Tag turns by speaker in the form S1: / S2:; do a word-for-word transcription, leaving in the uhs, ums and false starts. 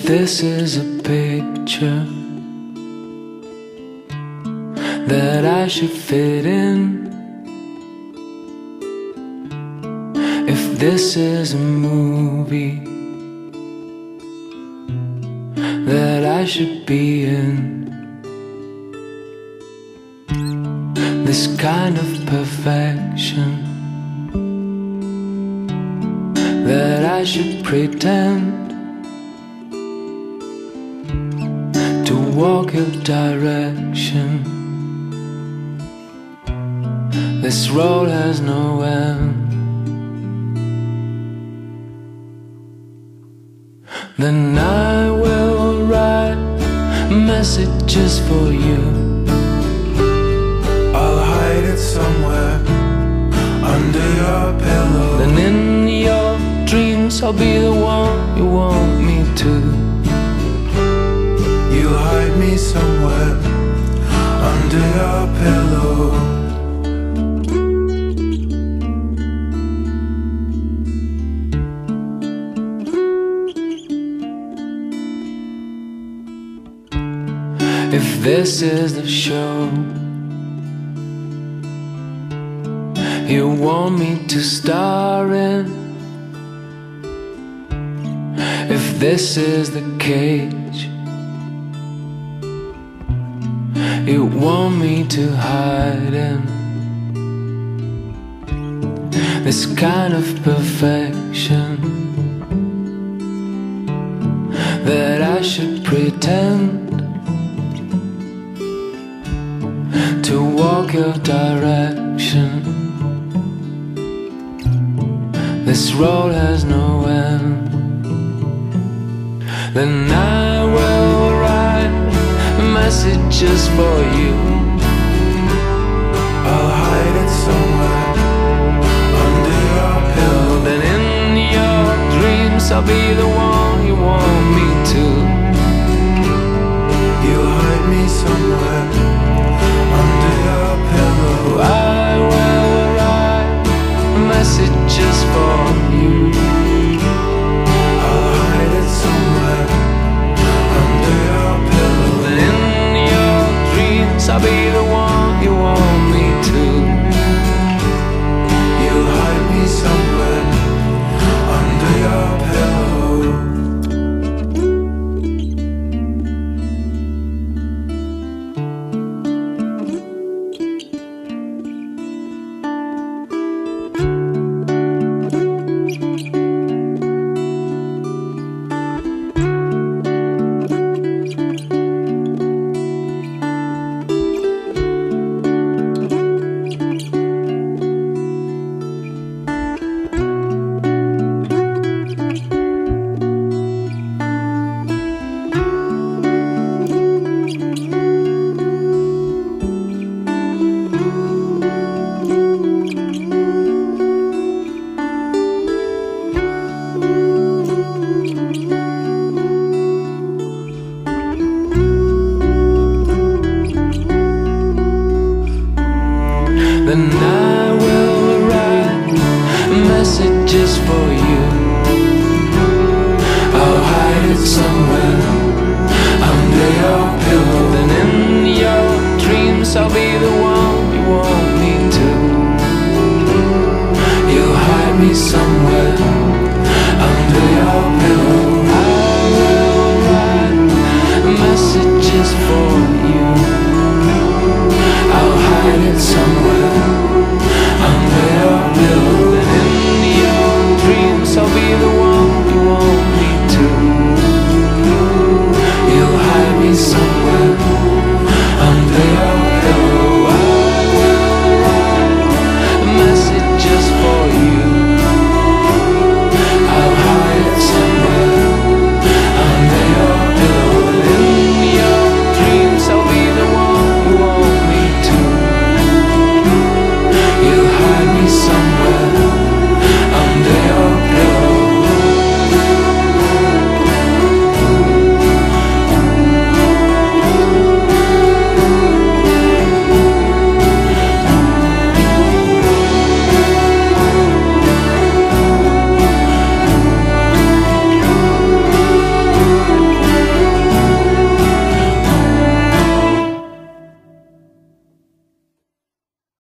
S1: this is a picture that I should fit in, if this is a movie that I should be in, this kind of perfection that I should pretend to walk your direction. This road has no end. Then I will write messages for you.
S2: I'll hide it somewhere under your pillow.
S1: Then in your dreams I'll be the one you want me to.
S2: You'll hide me somewhere under your pillow.
S1: If this is the show you want me to star in, if this is the cage you want me to hide in, this kind of perfection that I should pretend to walk your direction. This road has no end. Then I will write messages for you.
S2: I'll hide it somewhere under your pillow.
S1: Then in your dreams I'll be the one you want me to.
S2: You'll hide me somewhere under your pillow.
S1: I will write messages for you.
S2: I'll hide it somewhere under your pillow.
S1: Then in your dreams I'll be the one you want me to.
S2: You'll hide me somewhere under your pillow.
S1: Then I will write messages for you. I'll hide it somewhere